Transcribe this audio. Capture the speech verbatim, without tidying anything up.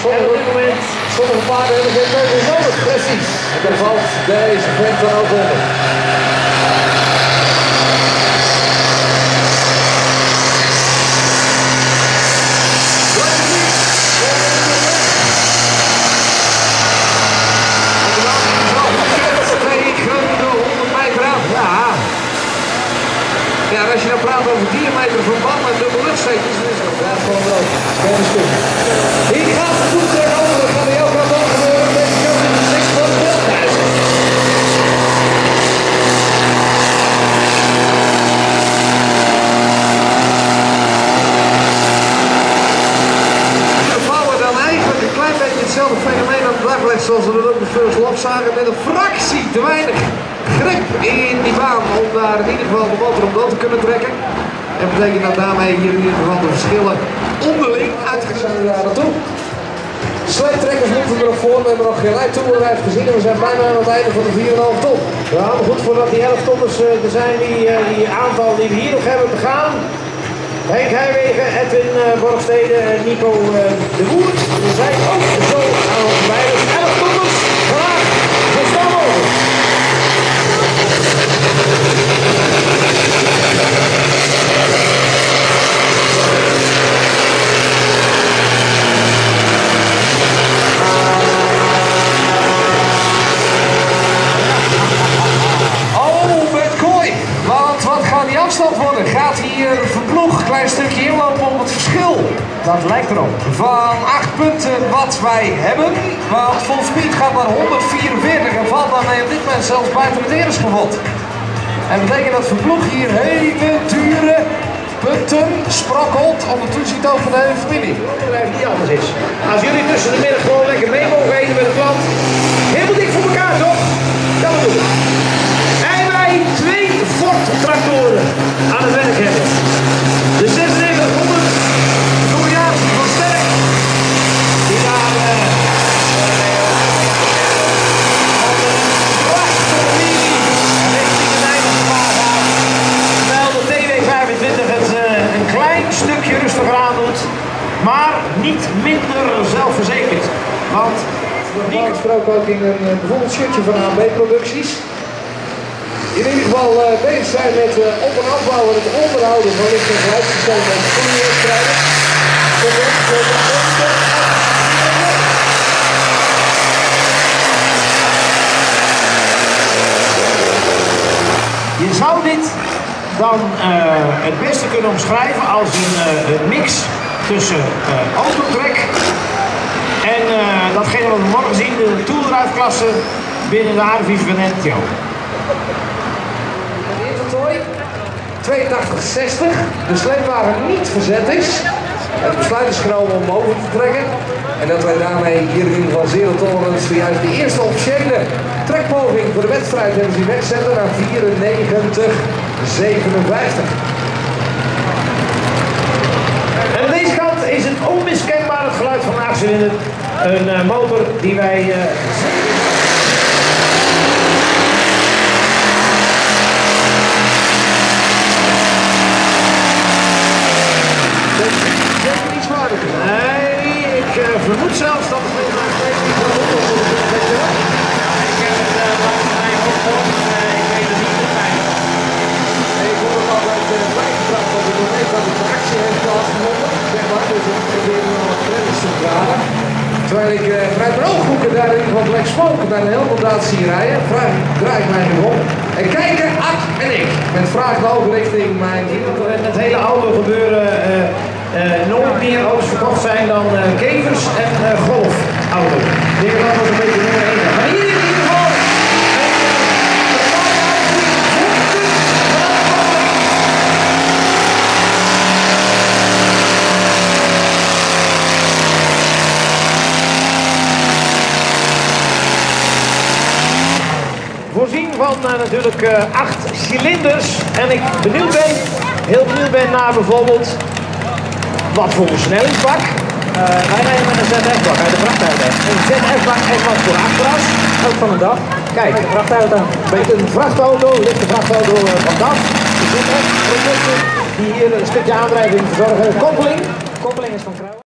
En op dit moment, sommige paarden hebben geen beugels nodig. Precies. En daar valt deze vent dan ook onder. Ja, als je dan praat over diameter van bal en dubbel luchtzetels, dan is dat ja, gewoon wel. Geen stuk. Hier gaat de voet terug over, dat kan hij ook wat dan gebeuren. Deze kant in de six van Veldhuis. De vrouwen dan eigenlijk een klein beetje hetzelfde fenomeen aan de dag legt zoals we dat ook de first love zagen, met een fractie te weinig grip in die baan om daar in ieder geval de motor om dood te kunnen trekken. En betekent dat daarmee hier in ieder geval de verschillen onderling uitgezet Daar naartoe. Sleeptrekkers moeten er nog voor, we hebben nog geen rijtoerrijd gezien en we zijn bijna aan het einde van de vier komma vijf ton. Ja, maar goed voordat die elf tonners uh, er zijn, die, uh, die aantal die we hier nog hebben te gaan. Henk Heijwegen, Edwin uh, Borgstede en Nico uh, de Woert. We zijn ook zo aan het rijden. elf tonners, graag, zo snel mogelijk. Worden. Gaat hier Verploeg een klein stukje inlopen op het verschil? Dat lijkt erop. Van acht punten wat wij hebben. Want Full Speed gaat naar honderdvierenveertig en valt daarmee op dit moment zelfs buiten het eerste gewot. En dat betekent dat Verploeg hier hele dure punten sprokkelt om de toets ziet over de hele familie. Het niet anders is. Als jullie tussen de middag gewoon lekker mee mogen eten met het land. Helemaal dik voor elkaar toch? Dat bedoel ik. En wij twee Ford tractoren aan het werk hebben. De zesennegentighonderd combinatie van Sterk. Die daar uh, van de prachtige linie richting het einde gevaar gaat. Terwijl de T W vijfentwintig het uh, een klein stukje rustiger aandoet. Maar niet minder zelfverzekerd. Want normaal gesproken ook in een uh, bijvoorbeeld shirtje van A B Producties. In ieder geval uh, bezig zijn met uh, op- en afbouwen, het onderhouden van licht- en geluidssysteem en spoedwedstrijden. Je zou dit dan uh, het beste kunnen omschrijven als een, uh, een mix tussen uh, autotrek en uh, datgene wat we morgen zien, de toerdrive-klasse binnen de Aardevies van N T O. tweeëntachtig zestig, de sleepwagen niet verzet is. Het besluit is genomen om over te trekken. En dat wij daarmee hier in ieder geval Zero Tolerance zojuist de eerste officiële trekpoging voor de wedstrijd hebben zien wegzetten naar vierennegentig zevenenvijftig. En aan deze kant is het onmiskenbaar het geluid van de achtcilinder. Een uh, motor die wij... Uh, Nee, ik uh, vermoed zelfs dat het nog steeds niet zo goed is. Ja, ik heb het uh, langs mij opgehoord, uh, ik weet het niet meer bij. Ik hoor het altijd uh, bijgebracht dat ik nog weet dat de tractie heeft plaatsgevonden. Zeg maar, dus ik probeer nog wat credits te dragen. Terwijl ik uh, vanuit mijn ooghoeken daar in ieder geval Black Smoke naar de helmondaat zie rijden, vraag, draai ik mij nu om. En kijken, Ad en ik, met vragende ogen richting mijn... En het hele auto gebeuren uh, uh, nooit meer auto's verkocht zijn dan uh, kevers en uh, golfauto's. Ik denk dat dat een beetje nummer één is. Maar hier in ieder geval... Voorzien van uh, natuurlijk uh, acht cilinders en ik benieuwd ben, heel benieuwd ben naar bijvoorbeeld wat voor versnellingsbak. Uh, wij rijden met een Z F-bak uit de vrachtauto. Een Z F-bak en wat voor achteras, ook van de dag. Kijk, een vrachtauto, met een vrachtauto, ligt de vrachtauto uh, van D A F. De Z F-producten die hier een stukje aandrijving verzorgen. Koppeling, koppeling is van Kruijff.